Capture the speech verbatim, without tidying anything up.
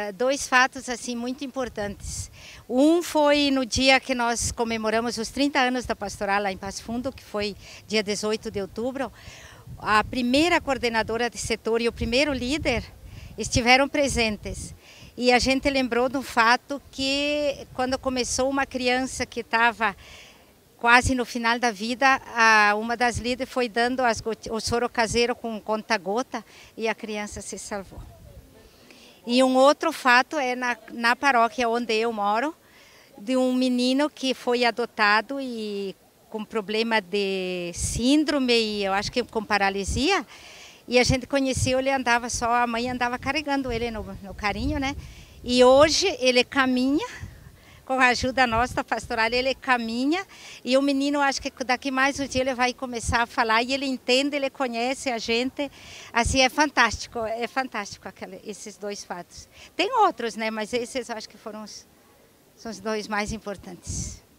uh, dois fatos assim muito importantes. Um foi no dia que nós comemoramos os trinta anos da pastoral lá em Passo Fundo, que foi dia dezoito de outubro. A primeira coordenadora de setor e o primeiro líder estiveram presentes. E a gente lembrou do fato que quando começou uma criança que estava quase no final da vida, a, uma das líderes foi dando as, o soro caseiro com conta-gota e a criança se salvou. E um outro fato é na, na paróquia onde eu moro, de um menino que foi adotado e com problema de síndrome e eu acho que com paralisia. E a gente conheceu, ele andava só, a mãe andava carregando ele no, no carinho, né? E hoje ele caminha, com a ajuda nossa da pastoral, ele caminha e o menino, acho que daqui mais um dia ele vai começar a falar e ele entende, ele conhece a gente, assim, é fantástico, é fantástico aquele, esses dois fatos. Tem outros, né, mas esses eu acho que foram os, são os dois mais importantes.